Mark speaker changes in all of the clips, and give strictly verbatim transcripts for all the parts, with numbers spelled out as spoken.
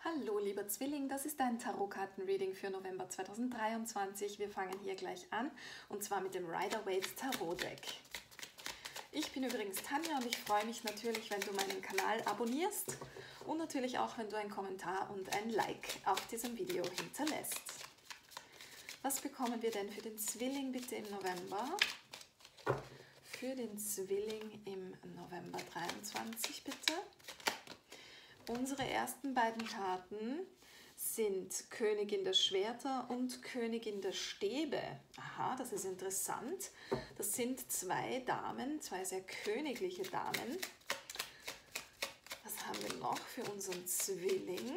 Speaker 1: Hallo lieber Zwilling, das ist dein Tarotkarten-Reading für November zweitausenddreiundzwanzig. Wir fangen hier gleich an und zwar mit dem Rider-Waite Tarot-Deck. Ich bin übrigens Tanja und ich freue mich natürlich, wenn du meinen Kanal abonnierst und natürlich auch, wenn du einen Kommentar und ein Like auf diesem Video hinterlässt. Was bekommen wir denn für den Zwilling bitte im November? Für den Zwilling im November dreiundzwanzig bitte. Unsere ersten beiden Karten sind Königin der Schwerter und Königin der Stäbe. Aha, das ist interessant. Das sind zwei Damen, zwei sehr königliche Damen. Was haben wir noch für unseren Zwilling?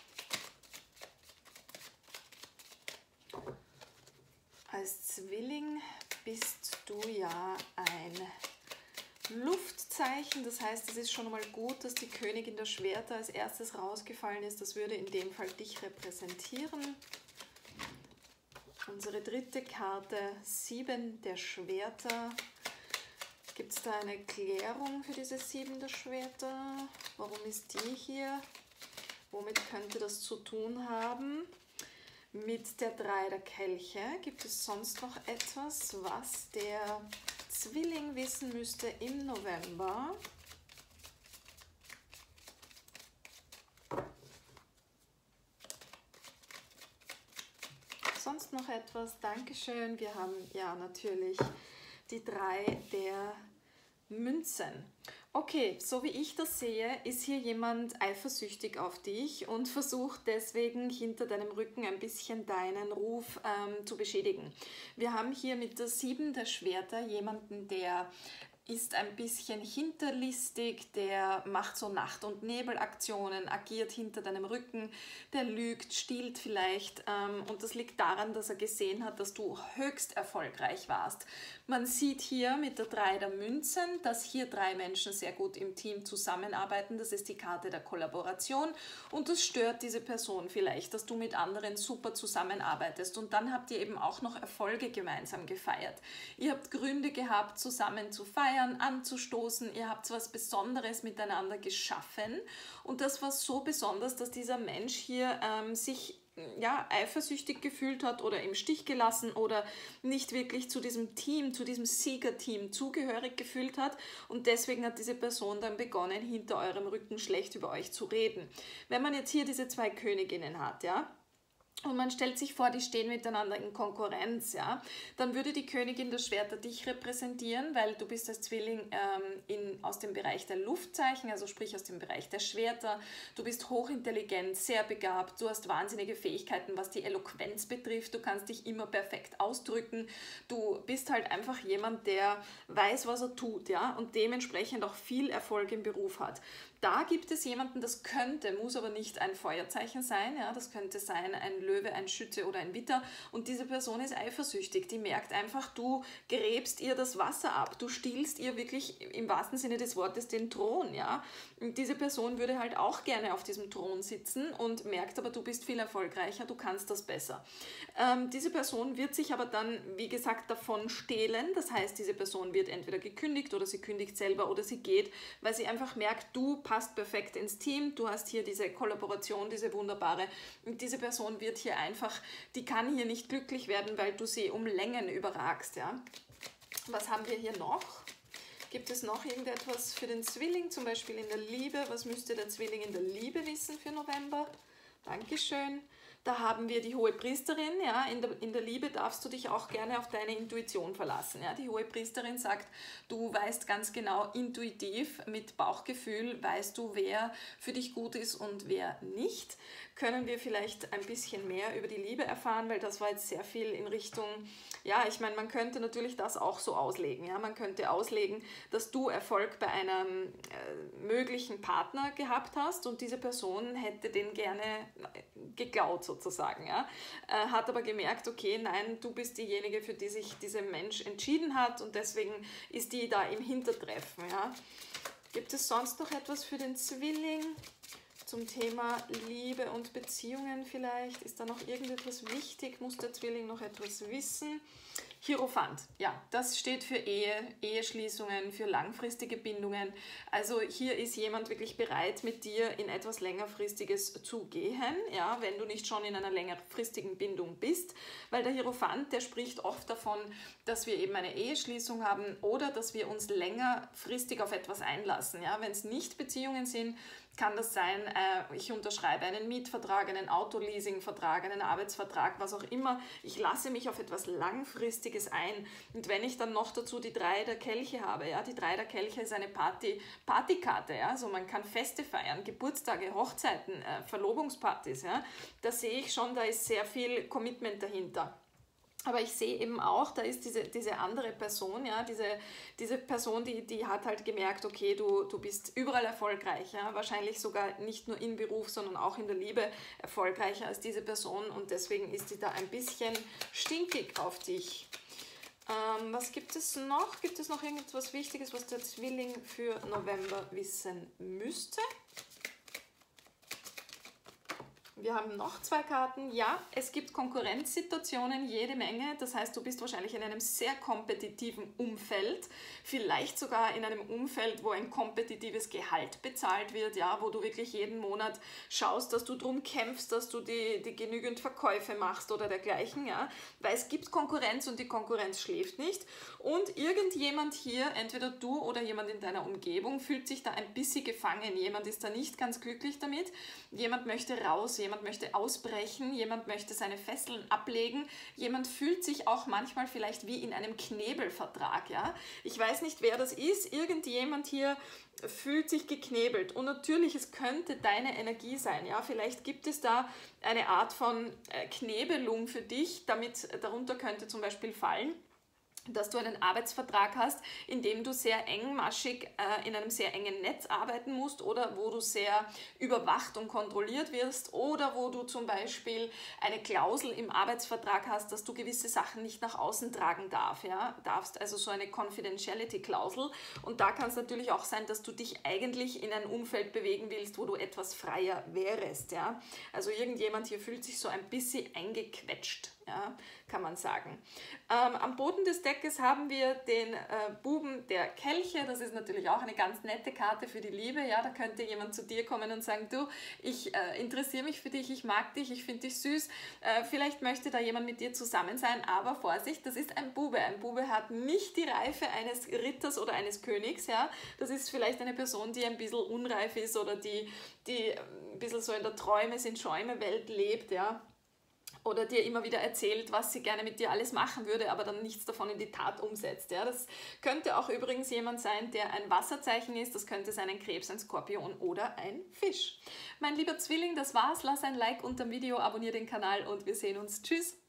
Speaker 1: Als Zwilling bist du ja ein Luftzeichen, das heißt, es ist schon mal gut, dass die Königin der Schwerter als erstes rausgefallen ist. Das würde in dem Fall dich repräsentieren. Unsere dritte Karte, sieben der Schwerter. Gibt es da eine Erklärung für diese sieben der Schwerter? Warum ist die hier? Womit könnte das zu tun haben? Mit der drei der Kelche. Gibt es sonst noch etwas, was der Zwilling wissen müsste im November? Sonst noch etwas? Dankeschön. Wir haben ja natürlich die drei der Münzen. Okay, so wie ich das sehe, ist hier jemand eifersüchtig auf dich und versucht deswegen hinter deinem Rücken ein bisschen deinen Ruf ähm, zu beschädigen. Wir haben hier mit der sieben der Schwerter jemanden, der ist ein bisschen hinterlistig, der macht so Nacht- und Nebelaktionen, agiert hinter deinem Rücken, der lügt, stiehlt vielleicht ähm, und das liegt daran, dass er gesehen hat, dass du höchst erfolgreich warst. Man sieht hier mit der drei der Münzen, dass hier drei Menschen sehr gut im Team zusammenarbeiten. Das ist die Karte der Kollaboration und das stört diese Person vielleicht, dass du mit anderen super zusammenarbeitest und dann habt ihr eben auch noch Erfolge gemeinsam gefeiert. Ihr habt Gründe gehabt, zusammen zu feiern, anzustoßen, ihr habt was Besonderes miteinander geschaffen und das war so besonders, dass dieser Mensch hier ähm, sich ja, eifersüchtig gefühlt hat oder im Stich gelassen oder nicht wirklich zu diesem Team, zu diesem Siegerteam zugehörig gefühlt hat und deswegen hat diese Person dann begonnen, hinter eurem Rücken schlecht über euch zu reden. Wenn man jetzt hier diese zwei Königinnen hat, ja, und man stellt sich vor, die stehen miteinander in Konkurrenz, ja, dann würde die Königin der Schwerter dich repräsentieren, weil du bist als Zwilling ähm, in, aus dem Bereich der Luftzeichen, also sprich aus dem Bereich der Schwerter. Du bist hochintelligent, sehr begabt, du hast wahnsinnige Fähigkeiten, was die Eloquenz betrifft, du kannst dich immer perfekt ausdrücken, du bist halt einfach jemand, der weiß, was er tut, ja, und dementsprechend auch viel Erfolg im Beruf hat. Da gibt es jemanden, das könnte, muss aber nicht ein Feuerzeichen sein, ja, das könnte sein ein Löwe, ein Schütze oder ein Widder und diese Person ist eifersüchtig, die merkt einfach, du gräbst ihr das Wasser ab, du stiehlst ihr wirklich im wahrsten Sinne des Wortes den Thron, ja, und diese Person würde halt auch gerne auf diesem Thron sitzen und merkt aber, du bist viel erfolgreicher, du kannst das besser. Ähm, diese Person wird sich aber dann, wie gesagt, davon stehlen, das heißt, diese Person wird entweder gekündigt oder sie kündigt selber oder sie geht, weil sie einfach merkt, du passt perfekt ins Team, du hast hier diese Kollaboration, diese wunderbare, und diese Person wird hier einfach, die kann hier nicht glücklich werden, weil du sie um Längen überragst, ja. Was haben wir hier noch? Gibt es noch irgendetwas für den Zwilling, zum Beispiel in der Liebe? Was müsste der Zwilling in der Liebe wissen für November? Dankeschön. Da haben wir die Hohepriesterin, ja, in der, in der Liebe darfst du dich auch gerne auf deine Intuition verlassen. Ja. Die Hohepriesterin sagt, du weißt ganz genau intuitiv, mit Bauchgefühl weißt du, wer für dich gut ist und wer nicht. Können wir vielleicht ein bisschen mehr über die Liebe erfahren, weil das war jetzt sehr viel in Richtung, ja, ich meine, man könnte natürlich das auch so auslegen. Ja. Man könnte auslegen, dass du Erfolg bei einem äh, möglichen Partner gehabt hast und diese Person hätte den gerne geklaut sozusagen, ja, äh, hat aber gemerkt, okay, nein, du bist diejenige, für die sich dieser Mensch entschieden hat und deswegen ist die da im Hintertreffen, ja. Gibt es sonst noch etwas für den Zwilling zum Thema Liebe und Beziehungen vielleicht? Ist da noch irgendetwas wichtig? Muss der Zwilling noch etwas wissen? Hierophant, ja, das steht für Ehe, Eheschließungen, für langfristige Bindungen. Also hier ist jemand wirklich bereit, mit dir in etwas längerfristiges zu gehen, ja, wenn du nicht schon in einer längerfristigen Bindung bist, weil der Hierophant, der spricht oft davon, dass wir eben eine Eheschließung haben oder dass wir uns längerfristig auf etwas einlassen. Ja. Wenn es nicht Beziehungen sind, kann das sein, äh, ich unterschreibe einen Mietvertrag, einen Autoleasingvertrag, einen Arbeitsvertrag, was auch immer. Ich lasse mich auf etwas Langfristiges ein. Und wenn ich dann noch dazu die drei der Kelche habe, ja, die drei der Kelche ist eine Party, Partykarte, ja, also man kann Feste feiern, Geburtstage, Hochzeiten, äh, Verlobungspartys, ja, da sehe ich schon, da ist sehr viel Commitment dahinter. Aber ich sehe eben auch, da ist diese, diese andere Person, ja, diese, diese Person, die, die hat halt gemerkt, okay, du, du bist überall erfolgreich, ja, wahrscheinlich sogar nicht nur im Beruf, sondern auch in der Liebe erfolgreicher als diese Person und deswegen ist die da ein bisschen stinkig auf dich. Ähm, was gibt es noch? Gibt es noch irgendetwas Wichtiges, was der Zwilling für November wissen müsste? Wir haben noch zwei Karten. Ja, es gibt Konkurrenzsituationen, jede Menge. Das heißt, du bist wahrscheinlich in einem sehr kompetitiven Umfeld. Vielleicht sogar in einem Umfeld, wo ein kompetitives Gehalt bezahlt wird. Ja, wo du wirklich jeden Monat schaust, dass du darum kämpfst, dass du die, die genügend Verkäufe machst oder dergleichen. Ja, weil es gibt Konkurrenz und die Konkurrenz schläft nicht. Und irgendjemand hier, entweder du oder jemand in deiner Umgebung, fühlt sich da ein bisschen gefangen. Jemand ist da nicht ganz glücklich damit. Jemand möchte raus, jemand möchte ausbrechen, jemand möchte seine Fesseln ablegen, jemand fühlt sich auch manchmal vielleicht wie in einem Knebelvertrag. Ja? Ich weiß nicht, wer das ist, irgendjemand hier fühlt sich geknebelt und natürlich, es könnte deine Energie sein. Ja? Vielleicht gibt es da eine Art von Knebelung für dich, damit darunter könnte zum Beispiel fallen, dass du einen Arbeitsvertrag hast, in dem du sehr engmaschig äh, in einem sehr engen Netz arbeiten musst oder wo du sehr überwacht und kontrolliert wirst oder wo du zum Beispiel eine Klausel im Arbeitsvertrag hast, dass du gewisse Sachen nicht nach außen tragen darf, ja? darfst, also so eine Confidentiality-Klausel und da kann es natürlich auch sein, dass du dich eigentlich in ein Umfeld bewegen willst, wo du etwas freier wärst. Ja? Also irgendjemand hier fühlt sich so ein bisschen eingequetscht. Ja, kann man sagen. Ähm, am Boden des Deckes haben wir den äh, Buben der Kelche. Das ist natürlich auch eine ganz nette Karte für die Liebe. Ja, da könnte jemand zu dir kommen und sagen, du, ich äh, interessiere mich für dich, ich mag dich, ich finde dich süß. Äh, vielleicht möchte da jemand mit dir zusammen sein, aber Vorsicht, das ist ein Bube. Ein Bube hat nicht die Reife eines Ritters oder eines Königs. Ja, das ist vielleicht eine Person, die ein bisschen unreif ist oder die, die ein bisschen so in der Träume sind Schäume Welt lebt. Ja. Oder dir immer wieder erzählt, was sie gerne mit dir alles machen würde, aber dann nichts davon in die Tat umsetzt. Ja, das könnte auch übrigens jemand sein, der ein Wasserzeichen ist. Das könnte sein ein Krebs, ein Skorpion oder ein Fisch. Mein lieber Zwilling, das war's. Lass ein Like unter dem Video, abonniere den Kanal und wir sehen uns. Tschüss!